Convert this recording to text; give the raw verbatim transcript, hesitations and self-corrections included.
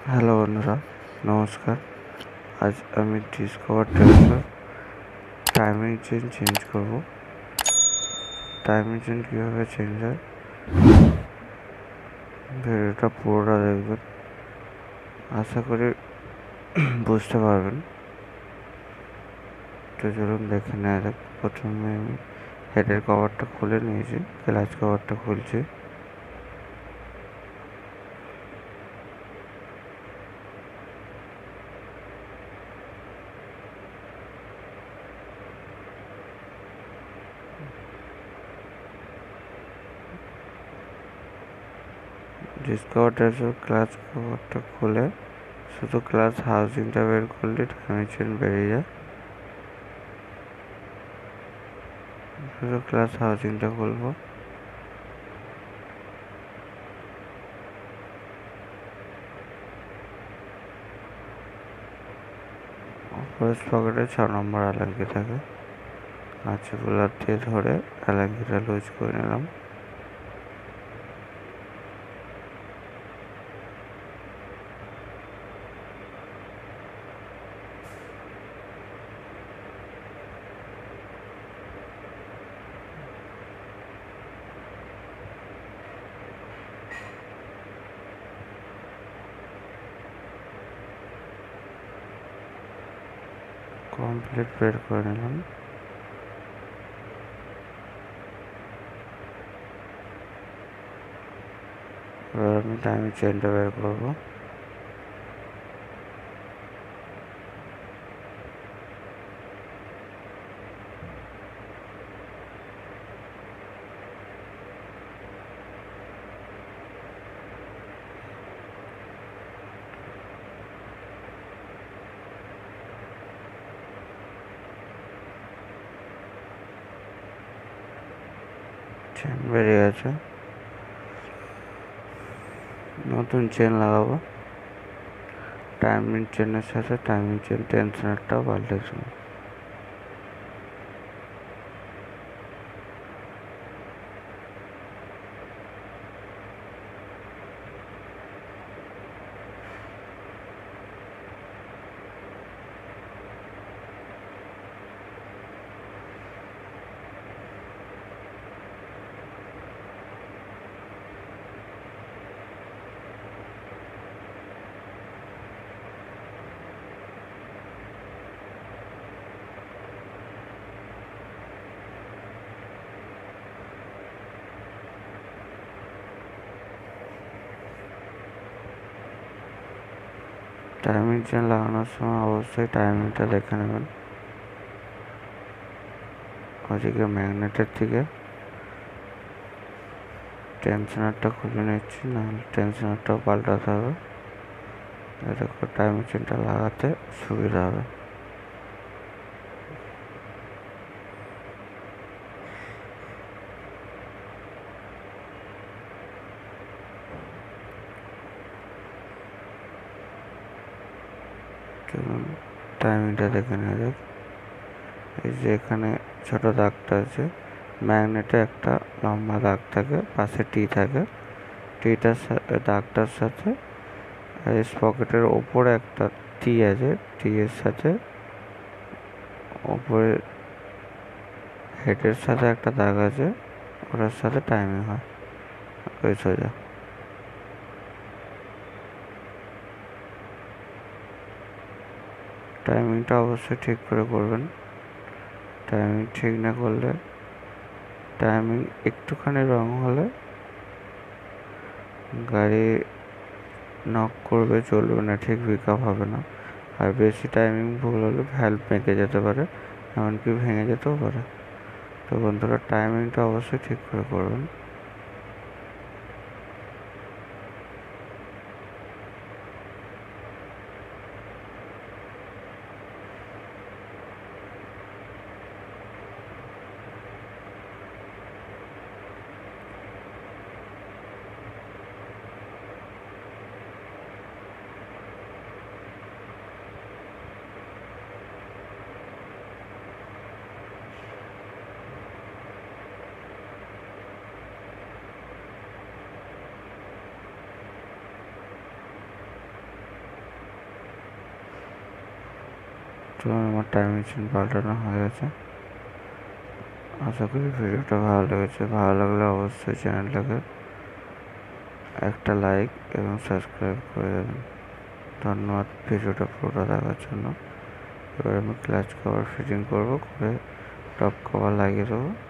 Hello বন্ধুরা, নমস্কার। আজ আমি ডিসকভার ট্রেন্ডসের টাইমিং চেন চেঞ্জ করব। টাইমিং চেন কীভাবে চেঞ্জ হয় ভিডিওটা পুরোটা দেখবেন, আশা করি বুঝতে পারবেন। তো চলুন দেখে নেওয়া যাক। প্রথমে আমি হেডের কভারটা খুলে নিয়েছি, ক্লাচ কভারটা খুলছি। ডিসকভার ট্রেন্ডসের ক্লাচ কভারটা খুলে শুধু ক্লাচ হাউজিংটা বের করলে টাইমিং চেন বেরিয়ে যায়। শুধু ক্লাস হাউজিংটা খুলবো। ফার্স্ট পকেটে ছ নম্বর অ্যালাঙ্কি থাকে, কাঁচি বুলার দিয়ে ধরে অ্যালাঙ্কিটা লুজ করে নিলাম। কমপ্লিট বের করে নিলাম। এবার আমি টাইমিং চেনটা বের করবো। চেন বেরিয়ে গেছে, নতুন চেন লাগাবো। টাইমিং চেনের সাথে টাইমিং চেন টেনশনারটাও পাল্টেছে। টাইমিং চেন লাগানোর সময় অবশ্যই টাইমিংটা দেখে নেবেন। ওদিকে ম্যাগনেটের থেকে টেনশনারটা খুলে নিচ্ছি, নাহলে টেনশনারটাও পাল্টাতে হবে, যাতে করে টাইমিং চেনটা লাগাতে সুবিধা হবে। চলুন টাইমিংটা দেখে নেওয়া যাক। এই যে এখানে ছোট দাগটা আছে, ম্যাগনেটে একটা লম্বা দাগ থাকে, পাশে টি থাকে। টিটার দাগটার সাথে পকেটের ওপরে একটা টি আছে, টি এর সাথে ওপরে হেডের সাথে একটা দাগ আছে, ওটার সাথে টাইমিং হয় ওই সোজা। টাইমিংটা অবশ্যই ঠিক করে করবেন। টাইমিং ঠিক না করলে, টাইমিং একটুখানি রং হলে গাড়ি নক করবে, চলবে না, ঠিক পিকআপ হবে না। আর বেশি টাইমিং ভুল হলে ভ্যালভ বেঁকে যেতে পারে, এমনকি ভেঙে যেতেও পারে। তো বন্ধুরা, টাইমিংটা অবশ্যই ঠিক করে করবেন। বর্তমানে আমার টাইম মেশিন পাল্টানো হয়ে গেছে। আশা করি ভিডিওটা ভালো লেগেছে। ভালো লাগলে অবশ্যই চ্যানেলটাকে একটা লাইক এবং সাবস্ক্রাইব করে দেবেন। ধন্যবাদ ভিডিওটা পুরোটা দেখার জন্য। এবার আমি ক্লাচ কভার ফিটিং করবো, করে টপ কভার লাগিয়ে দেবো।